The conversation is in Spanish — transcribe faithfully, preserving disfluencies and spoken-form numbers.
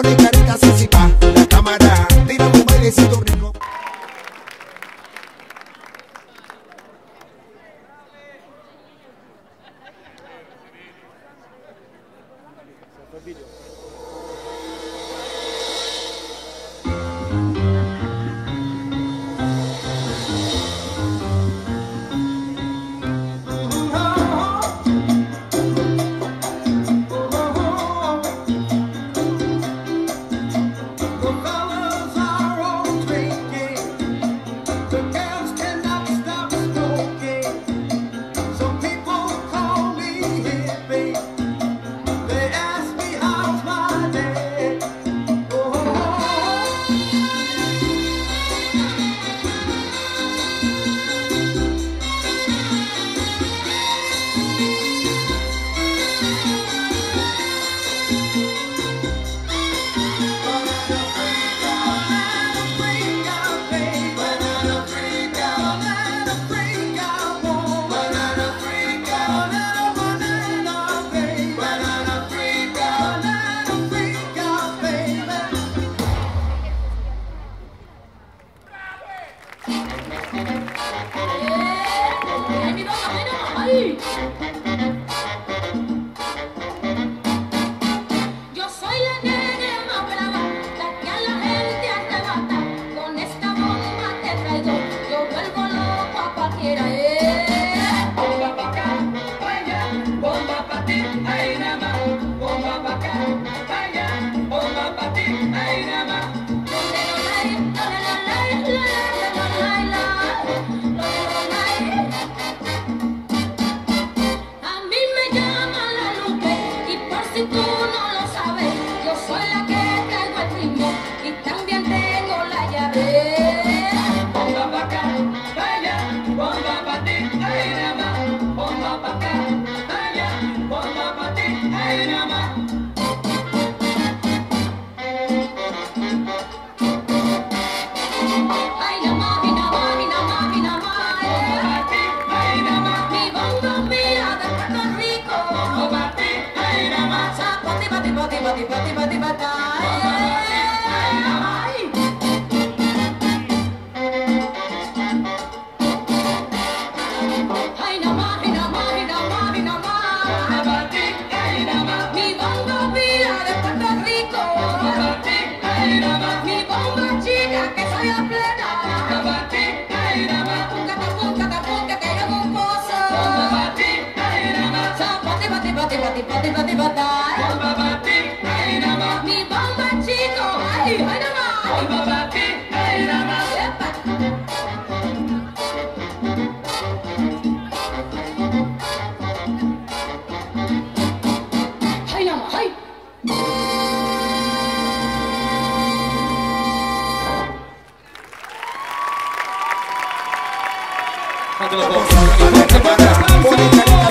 pone carita sexy pa' la cámara, tira un bailecito rico. Yo soy la negra más brava, la que a la gente arrebata. Con esta bomba te traigo, yo vuelvo loco a cualquiera. eh. Bomba pa' acá, pa' allá, bomba pa' ti, ahí nada más. Bomba pa' acá, pa' allá, bomba pa' ti, ahí nada más. Donde lo lai, donde lo lai, lo lai, lo lai, la, donde lo lai. A mí me llaman la Lupe y por si tú no lo sabes, yo soy la que traigo el ritmo y también tengo la llave. Bomba pa' acá, pa' allá, bomba pa' ti, ahí nada más. Bomba pa' acá, pa' allá, bomba pa' ti, ahí nada más. Ay, nada más, y nada más, y nada más, y nada más. Bomba pa' ti, ahí nada más. Mi bomba mía de Puerto Rico. Bomba pa' ti, ahí nada más. Zapati, pati, pati, pati, pati, pati, pati. Ay, nada más, y nada más, y nada más, y nada Bomba más. pa' ti, ahí nada más. Mi bomba mía de Puerto Rico. Bomba pa' ti, ahí nada más. Mi bomba chica que soy a plena. Bomba pa' ti, ahí nada más. Punca, punca, punca, que yo con pozo. Bomba pa' ti, ahí nada más. Zapati, pati, pati, pati, pati, pati, pati. Bomba pa' ti, ahí nada más. Mi bomba chico, ay, ay, nada más. Bomba pa' ti, ahí nada más. Epa. Ay, nada más, ay. Pone carita